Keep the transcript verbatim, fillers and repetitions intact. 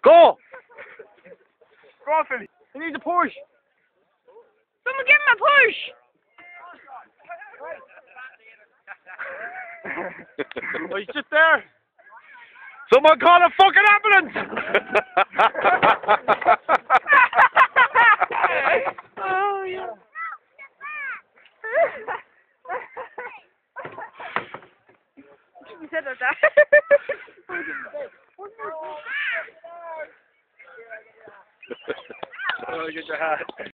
Go! Go on, Philly. He needs a push. Someone give him a push! Oh, he's just there. Someone call a fucking ambulance! Oh, yeah. You said that. Oh, get your hat.